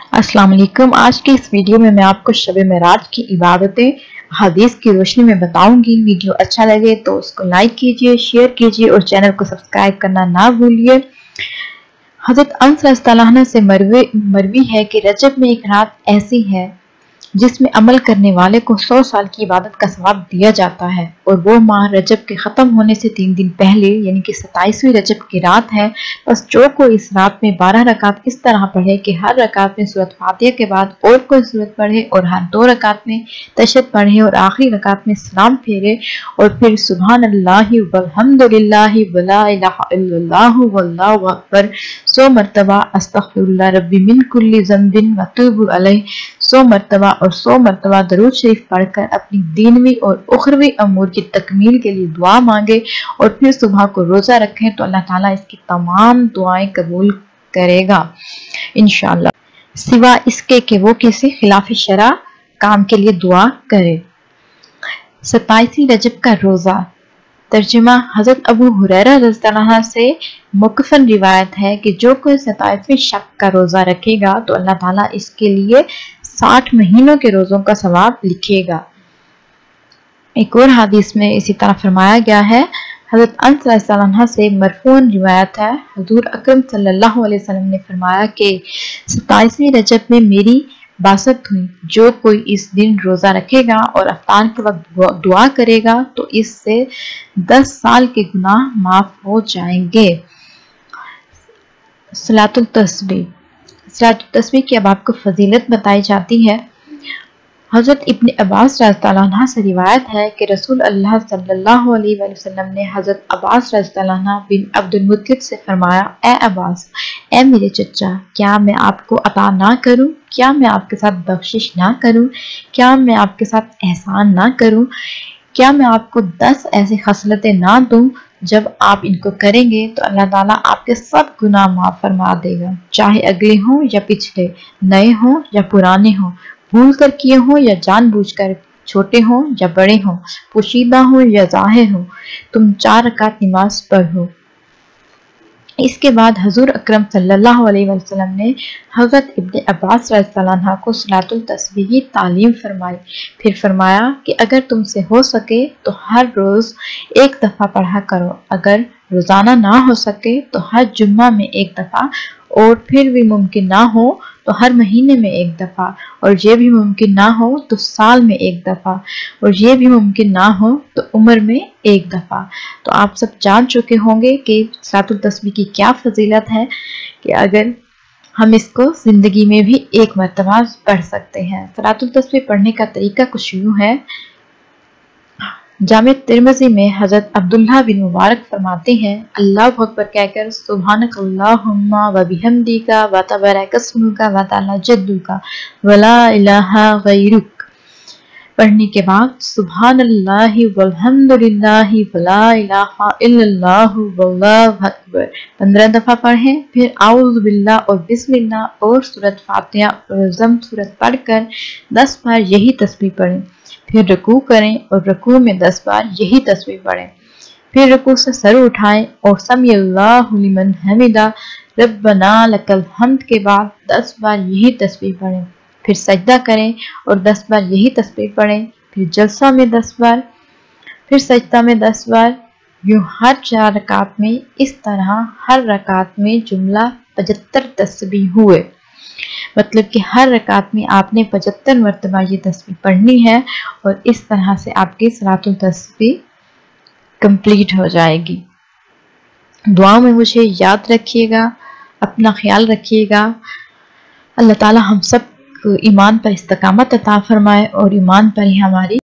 अस्सलाम वालेकुम। आज की इस वीडियो में मैं आपको शब मेराज की इबादतें हदीस की रोशनी में बताऊंगी। वीडियो अच्छा लगे तो उसको लाइक कीजिए, शेयर कीजिए और चैनल को सब्सक्राइब करना ना भूलिए। हजरत अनस रज़ियल्लाहु अन्हु से मरवी है कि रजब में एक रात ऐसी है जिसमें अमल करने वाले को 100 साल की इबादत का सवाब दिया जाता है, और वो माह रजब के ख़त्म होने से 3 दिन पहले यानी कि 27वीं रजब की रात है। बस जो कोई इस रात में 12 रकात इस तरह पढ़े कि हर रकात में सूरत फातिहा के बाद और कोई सूरत पढ़े और हर 2 रकात में तशहद पढ़े और आखिरी रकात में सलाम फेरे और फिर सुभान अल्लाहि वल्हम्दुलिल्लाहि वला इलाहा इल्लल्लाहु वल्लाहु अकबर 100 मरतबा, अस्तगफिरुल्लाह रब्बी मिन कुल्ली ज़ंबिन व अतूबु अलैह 100 मरतबा और 100 मरतबा दरूद शरीफ पढ़कर अपनी दीनवी और उखरवी अमूर की तकमील के लिए दुआ मांगे और फिर सुबह को रोजा रखें तो अल्लाह ताला इसकी तमाम दुआएं कबूल करेगा इंशाअल्लाह, सिवा इसके कि वो किसी खिलाफ शरा काम के लिए दुआ करे। 27वीं रजब का रोजा। तर्जुमा। हजरत अबू हुरैरा रज़ियल्लाहु अन्हु से मुकफ़न रिवायत है कि जो कोई 27वें शक का रोजा रखेगा तो अल्लाह ताला इसके लिए 60 महीनों के रोजों का सवाब लिखेगा। एक और हदीस में इसी तरह फरमाया गया है। हजरत अनस रज़ियल्लाहु अन्हु से मरफूअन रिवायत है, हुजूर अकरम सल्लल्लाहु अलैहि वसल्लम ने फरमाया कि 27वें रजब में मेरी बासत हुई, जो कोई इस दिन रोजा रखेगा और अफ्तार के वक्त दुआ करेगा तो इससे 10 साल के गुनाह माफ हो जाएंगे। सलातुल तस्बीह। सलातुल तस्बीह की अब आपको फजीलत बताई जाती है। हजरत इब्न अब्बास रज़ियल्लाहु अन्हु से रिवायत है कि रसूल अल्लाह सल्लल्लाहु अलैहि वसल्लम ने हजरत अब्बास रज़ियल्लाहु अन्हु बिन अब्दुल मुत्तलिब से फरमाया, ए अब्बास, ए मेरे चचा, क्या मैं आपको अता ना करूं? क्या मैं आपके साथ बख्शिश ना करूं? क्या मैं आपके साथ एहसान ना करूं? क्या मैं आपको 10 ऐसी खसलतें ना दूं जब आप इनको करेंगे तो अल्लाह ताला आपके सब गुनाह माफ फरमा देगा, चाहे अगले हों या पिछले, नए हों या पुराने हों, भूल कर किए हों या जानबूझकर, छोटे हों या बड़े हों, पोशीदा हों या ज़ाहिर हों, तुम 4 रकात नमाज पढ़ो। इसके बाद हुजूर अकरम सल्लल्लाहु अलैहि वसल्लम ने हजरत इब्न अब्बास रज़ियल्लाहु अन्हु को सलातुल तस्बीह की तालीम फरमाई। फिर फरमाया कि अगर तुमसे हो सके तो हर रोज एक दफा पढ़ा करो, अगर रोजाना ना हो सके तो हर जुम्मा में एक दफा, और फिर भी मुमकिन ना हो तो हर महीने में एक दफा, और ये भी मुमकिन ना हो तो साल में एक दफा, और ये भी मुमकिन ना हो तो उम्र में एक दफा। तो आप सब जान चुके होंगे कि सलातुल तस्बीह की क्या फजीलत है कि अगर हम इसको जिंदगी में भी एक मरतबा पढ़ सकते हैं। सलातुल तस्बीह पढ़ने का तरीका कुछ यूं है। जामे तिर्मिज़ी में हजरत अब्दुल्लाह बिन मुबारक फरमाते हैं, अल्लाहु अकबर कहकर सुब्हानक अल्लाहुम्मा व बिहम्दिका व तबारकस्मुका व तआला जद्दुका व ला इलाहा गैरुक पढ़ने के बाद सुभान अल्लाहि वल्हम्दुलिल्लाहि व ला इलाहा इल्लल्लाहु वल्लाहु अकबर 15 दफा पढ़ें। फिर आऊज़ु बिल्लाह और बिस्मिल्लाह और सूरत फातिहा और ज़म सूरत पढ़कर 10 बार यही तस्बीह पढ़ें। फिर रुकू करें और रुकू में 10 बार यही तस्बीह पढ़ें। फिर रुकू से सर उठाएं और समी अल्लाहु लिमन हमिदा रब्बना लकल हम्द के बाद 10 बार यही तस्बीह पढ़ें। फिर सजदा करें और 10 बार यही तस्बीह पढ़ें। फिर जलसा में 10 बार, फिर सजदा में 10 बार, यूं हर 4 रकात में। इस तरह हर रकात में जुमला 75 तस्बीह हुए, मतलब कि हर रकात में आपने 75 मरतबा ये तस्बीह पढ़नी है, और इस तरह से आपकी सलातुल तस्बीह कंप्लीट हो जाएगी। दुआ में मुझे याद रखिएगा, अपना ख्याल रखिएगा। अल्लाह ताला हम सब ईमान पर इस्तकामत अता फरमाए और ईमान पर ही हमारी